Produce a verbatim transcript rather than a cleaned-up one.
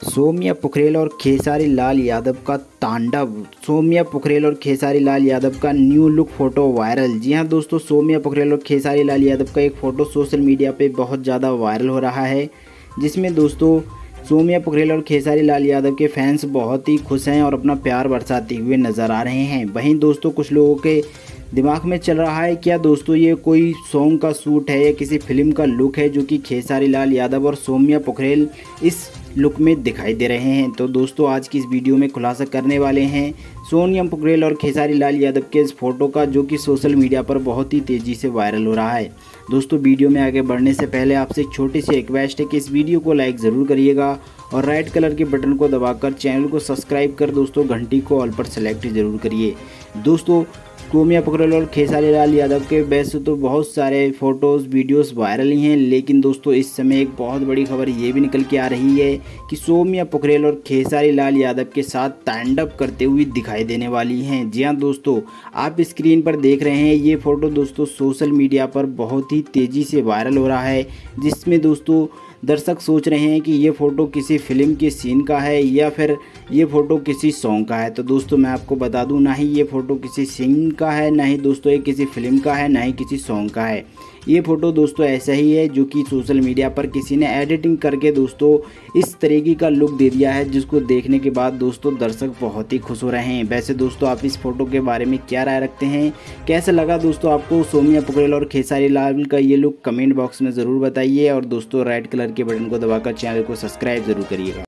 सौम्या पोखरेल और खेसारी लाल यादव का तांडव। सौम्या पोखरेल और खेसारी लाल यादव का न्यू लुक फोटो वायरल। जी हां दोस्तों, सौम्या पोखरेल और खेसारी लाल यादव का एक फ़ोटो सोशल मीडिया पे बहुत ज़्यादा वायरल हो रहा है, जिसमें दोस्तों सौम्या पोखरेल और खेसारी लाल यादव के फैंस बहुत ही खुश हैं और अपना प्यार बरसाते हुए नज़र आ रहे हैं। वहीं दोस्तों कुछ लोगों के दिमाग में चल रहा है क्या दोस्तों ये कोई सॉन्ग का शूट है या किसी फिल्म का लुक है, जो कि खेसारी लाल यादव और सौम्या पोखरेल इस लुक में दिखाई दे रहे हैं। तो दोस्तों आज की इस वीडियो में खुलासा करने वाले हैं सौम्या पोखरेल और खेसारी लाल यादव के इस फोटो का, जो कि सोशल मीडिया पर बहुत ही तेज़ी से वायरल हो रहा है। दोस्तों वीडियो में आगे बढ़ने से पहले आपसे एक छोटी सी रिक्वेस्ट है कि इस वीडियो को लाइक ज़रूर करिएगा और रेड कलर के बटन को दबाकर चैनल को सब्सक्राइब कर दोस्तों घंटी को ऑल पर सेलेक्ट ज़रूर करिए। दोस्तों सौम्या पोखरेल और खेसारी लाल यादव के वैसे तो बहुत सारे फ़ोटोज़ वीडियोस वायरल ही हैं, लेकिन दोस्तों इस समय एक बहुत बड़ी खबर ये भी निकल के आ रही है कि सौम्या पोखरेल और खेसारी लाल यादव के साथ तांडव करते हुए दिखाई देने वाली हैं। जी हाँ दोस्तों, आप स्क्रीन पर देख रहे हैं ये फ़ोटो दोस्तों सोशल मीडिया पर बहुत ही तेज़ी से वायरल हो रहा है, जिसमें दोस्तों दर्शक सोच रहे हैं कि ये फ़ोटो किसी फिल्म के सीन का है या फिर ये फ़ोटो किसी सॉन्ग का है। तो दोस्तों मैं आपको बता दूं, ना ही ये फ़ोटो किसी सीन का है, ना ही दोस्तों ये किसी फिल्म का है, ना ही किसी सॉन्ग का है। ये फ़ोटो दोस्तों ऐसा ही है जो कि सोशल मीडिया पर किसी ने एडिटिंग करके दोस्तों इस तरीके का लुक दे दिया है, जिसको देखने के बाद दोस्तों दर्शक बहुत ही खुश हो रहे हैं। वैसे दोस्तों आप इस फ़ोटो के बारे में क्या राय रखते हैं, कैसा लगा दोस्तों आपको सौम्या पोखरेल और खेसारी लाल का ये लुक, कमेंट बॉक्स में ज़रूर बताइए और दोस्तों रेड कलर के बटन को दबाकर चैनल को सब्सक्राइब ज़रूर करिएगा।